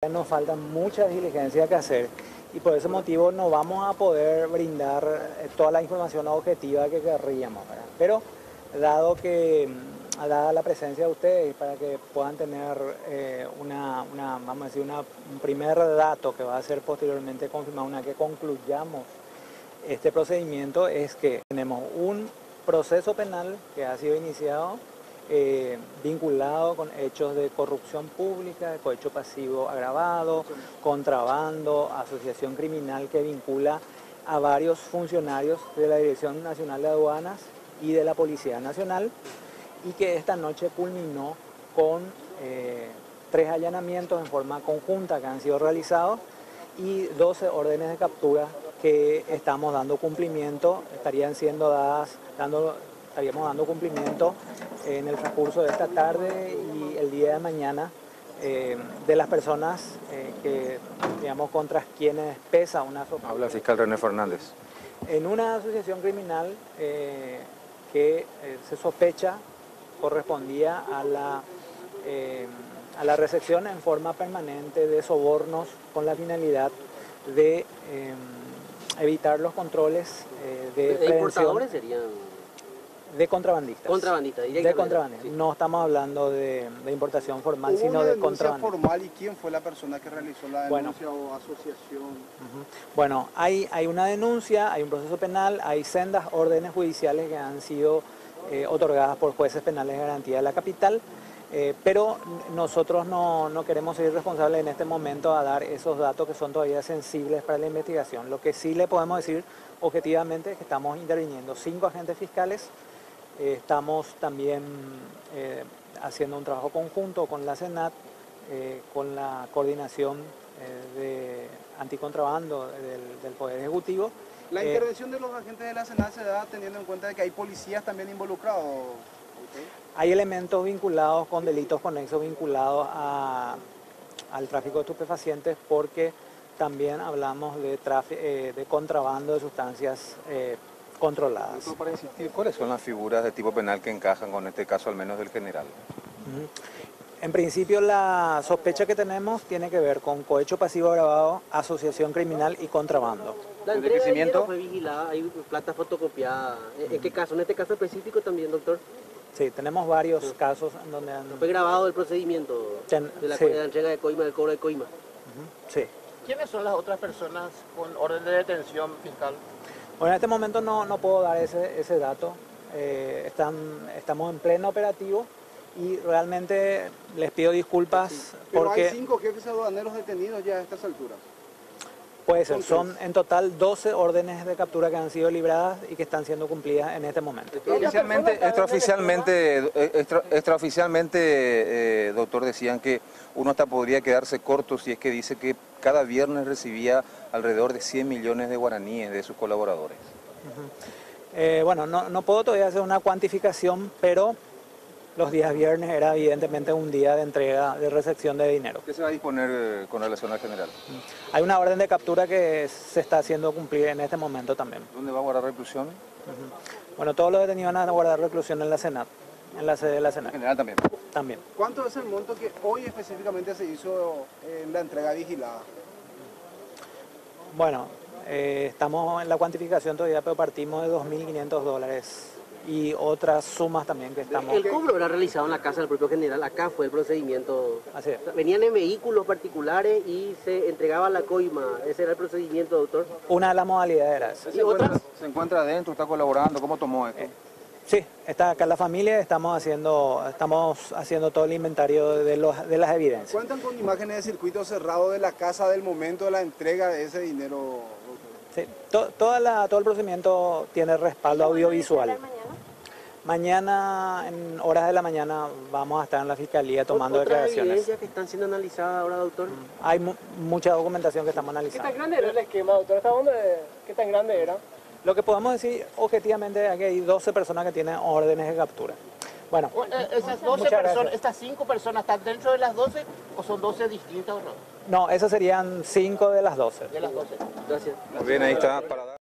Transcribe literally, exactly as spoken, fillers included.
Nos faltan muchas diligencias que hacer y por ese motivo no vamos a poder brindar toda la información objetiva que querríamos, ¿verdad? Pero dado que, dada la presencia de ustedes, para que puedan tener eh, una, una, vamos a decir, una, un primer dato que va a ser posteriormente confirmado una que concluyamos este procedimiento, es que tenemos un proceso penal que ha sido iniciado eh, vinculado con hechos de corrupción pública, de cohecho pasivo agravado, contrabando, asociación criminal que vincula a varios funcionarios de la Dirección Nacional de Aduanas y de la Policía Nacional, y que esta noche culminó con eh, tres allanamientos en forma conjunta que han sido realizados y doce órdenes de captura que estamos dando cumplimiento, estarían siendo dadas, dando, estaríamos dando cumplimiento en el transcurso de esta tarde y el día de mañana eh, de las personas eh, que, digamos, contra quienes pesa una sospecha. Habla el fiscal René Fernández. En una asociación criminal eh, que eh, se sospecha correspondía a la, eh, a la recepción en forma permanente de sobornos con la finalidad de eh, evitar los controles eh, de, ¿De importadores serían? De contrabandistas. Contrabandistas, De contrabandistas. Sí. No estamos hablando de, de importación formal, ¿Hubo sino una de contrabandistas. formal y quién fue la persona que realizó la denuncia bueno, o asociación? Uh-huh. Bueno, hay, hay una denuncia, hay un proceso penal, hay sendas órdenes judiciales que han sido eh, otorgadas por jueces penales de garantía de la capital, eh, pero nosotros no, no queremos ser responsables en este momento a dar esos datos que son todavía sensibles para la investigación. Lo que sí le podemos decir objetivamente es que estamos interviniendo cinco agentes fiscales. Eh, estamos también eh, haciendo un trabajo conjunto con la Senat, eh, con la coordinación eh, de anticontrabando del, del Poder Ejecutivo. La eh, intervención de los agentes de la Senat se da teniendo en cuenta de que hay policías también involucrados. ¿Okay? Hay elementos vinculados con delitos conexos vinculados a, al tráfico de estupefacientes, porque también hablamos de, eh, de contrabando de sustancias eh, controladas. Para insistir, ¿cuáles son las figuras de tipo penal que encajan con este caso, al menos del general? Uh-huh. En principio, la sospecha que tenemos tiene que ver con cohecho pasivo agravado, asociación criminal y contrabando. La entrega de dinero fue vigilada, hay plata fotocopiada. ¿En uh-huh. qué caso? ¿En este caso específico también, doctor? Sí, tenemos varios uh-huh. casos en donde han... Fue grabado el procedimiento Ten... de, la, sí. de la entrega de coima, del cobro de coima. Uh-huh. Sí. ¿Quiénes son las otras personas con orden de detención fiscal? Bueno, en este momento no, no puedo dar ese, ese dato. Eh, están, estamos en pleno operativo y realmente les pido disculpas sí. Pero porque... hay cinco jefes aduaneros detenidos ya a estas alturas. Puede ser, son en total doce órdenes de captura que han sido libradas y que están siendo cumplidas en este momento. Extraoficialmente, extraoficialmente, extra, extraoficialmente eh, doctor, decían que uno hasta podría quedarse corto si es que dice que cada viernes recibía alrededor de cien millones de guaraníes de sus colaboradores. Uh-huh. eh, bueno, no, no puedo todavía hacer una cuantificación, pero los días viernes era evidentemente un día de entrega, de recepción de dinero. ¿Qué se va a disponer eh, con relación al general? Hay una orden de captura que se está haciendo cumplir en este momento también. ¿Dónde va a guardar reclusión? Uh-huh. Bueno, todos los detenidos van a guardar reclusión en la Senat, en la sede de la Senat. ¿En general también? También. ¿Cuánto es el monto que hoy específicamente se hizo en la entrega vigilada? Bueno, eh, estamos en la cuantificación todavía, pero partimos de dos mil quinientos dólares y otras sumas también que estamos... El cobro era realizado en la casa del propio general, acá fue el procedimiento. Así es. Venían en vehículos particulares y se entregaba la coima, ese era el procedimiento, doctor. Una de las modalidades era esa. ¿Se encuentra, ¿Se encuentra adentro, está colaborando? ¿Cómo tomó esto? Eh, sí, está acá la familia, estamos haciendo, estamos haciendo todo el inventario de, los, de las evidencias. ¿Cuentan con imágenes de circuito cerrado de la casa del momento de la entrega de ese dinero? Sí, to, toda la, todo el procedimiento tiene respaldo audiovisual. Mañana, en horas de la mañana, vamos a estar en la fiscalía tomando declaraciones. ¿Otras evidencias que están siendo analizadas ahora, doctor? Hay mu mucha documentación que estamos analizando. ¿Qué tan grande era el esquema, doctor? ¿Hasta dónde? ¿Qué tan grande era? Lo que podemos decir objetivamente es que hay doce personas que tienen órdenes de captura. Bueno, esas doce personas, estas cinco personas, ¿están dentro de las doce o son doce distintas o no? No, esas serían cinco de las doce. De las doce. Gracias. Muy bien, ahí está. Para dar...